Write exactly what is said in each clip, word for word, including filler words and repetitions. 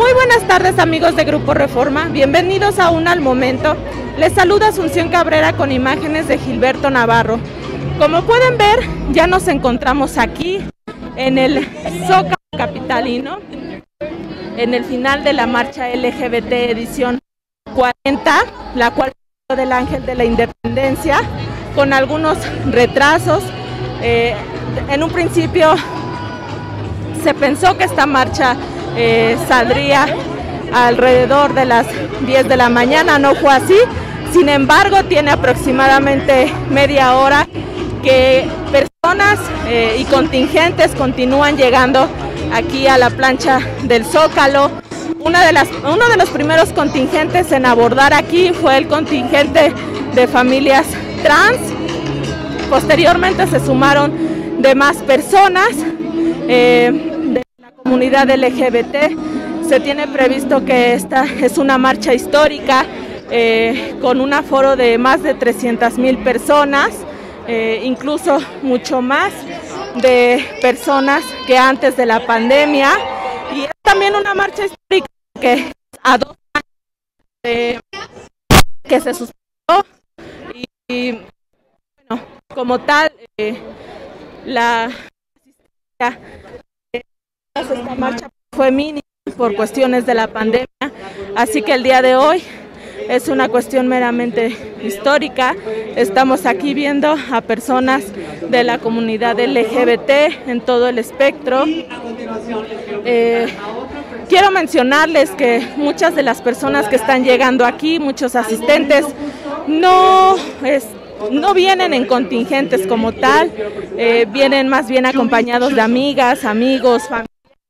Muy buenas tardes, amigos de Grupo Reforma, bienvenidos a Un al Momento. Les saluda Asunción Cabrera con imágenes de Gilberto Navarro. Como pueden ver, ya nos encontramos aquí en el Zócalo capitalino, en el final de la marcha L G B T edición cuarenta, la cual del Ángel de la Independencia, con algunos retrasos. Eh, en un principio se pensó que esta marcha eh, saldría alrededor de las diez de la mañana, no fue así. Sin embargo, tiene aproximadamente media hora que personas eh, y contingentes continúan llegando aquí a la plancha del Zócalo. Una de las, uno de los primeros contingentes en abordar aquí fue el contingente de familias trans. Posteriormente se sumaron demás personas eh, de la comunidad L G B T. Se tiene previsto que esta es una marcha histórica eh, con un aforo de más de trescientas mil personas, eh, incluso mucho más de personas que antes de la pandemia. Y es también una marcha histórica que a dos años eh, que se suspendió y, y bueno, como tal eh, la asistencia de esta marcha fue mínima por cuestiones de la pandemia, así que el día de hoy es una cuestión meramente histórica. Estamos aquí viendo a personas de la comunidad L G B T en todo el espectro. Eh, quiero mencionarles que muchas de las personas que están llegando aquí, muchos asistentes, no, es, no vienen en contingentes como tal, eh, vienen más bien acompañados de amigas, amigos, familiares.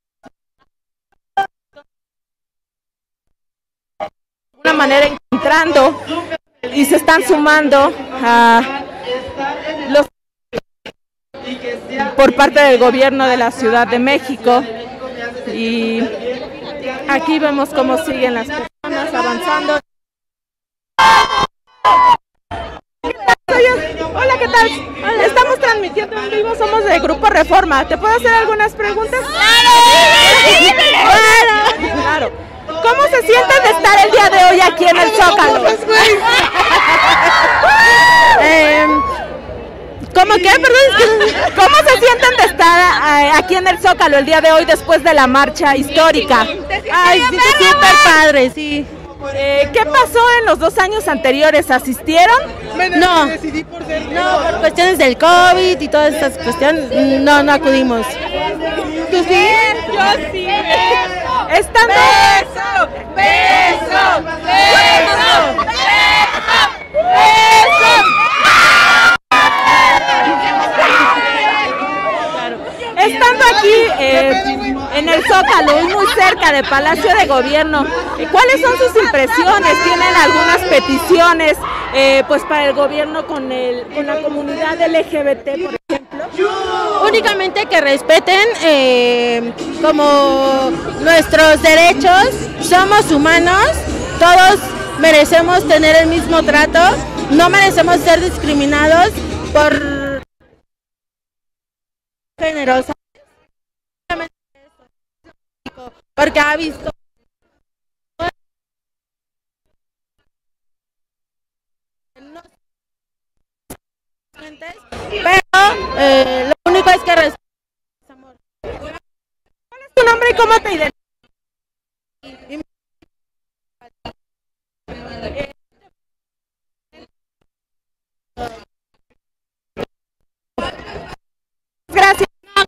De una manera encontrando y se están sumando a los por parte del gobierno de la Ciudad de México, y aquí vemos cómo siguen las personas avanzando. Hola, ¿qué tal? Hola. Estamos transmitiendo en vivo, somos de Grupo Reforma. ¿Te puedo hacer algunas preguntas? ¡Claro! Claro. ¿Cómo se sienten de estar el día de hoy aquí en el Zócalo? eh, ¿Cómo qué? Perdón. ¿Cómo se sienten de estar eh, aquí en el Zócalo el día de hoy después de la marcha histórica? Ay, sí, súper padre, sí. Eh, ¿Qué pasó en los dos años anteriores? ¿Asistieron? No, no, por cuestiones del COVID y todas estas cuestiones, no, no acudimos. ¿Tú sí? Yo sí. Estando... ¡Beso! ¡Beso! ¡Beso! ¡Beso! ¡Beso! Estando aquí eh, en el Zócalo y muy cerca del Palacio de Gobierno, ¿cuáles son sus impresiones? ¿Tienen algunas peticiones eh, pues para el gobierno con, el, con la comunidad L G B T, por ejemplo? Únicamente que respeten eh, como nuestros derechos, somos humanos, todos merecemos tener el mismo trato, no merecemos ser discriminados por géneros, porque ha visto pero eh, lo único es que respeto. ¿Cuál es tu nombre y cómo te identificas? Gracias.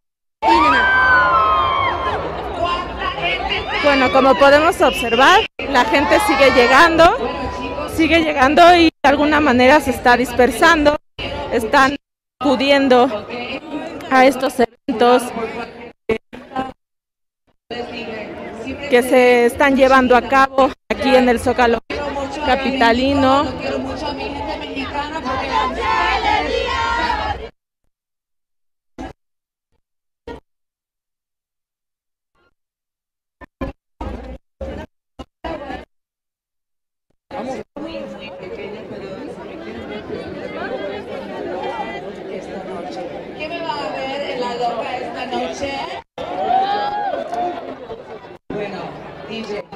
Bueno, como podemos observar, la gente sigue llegando, sigue llegando y de alguna manera se está dispersando. Están acudiendo a estos eventos eh, que se están llevando a cabo aquí en el Zócalo capitalino. ¿Qué me va a ver en la loca esta noche? Bueno, D J.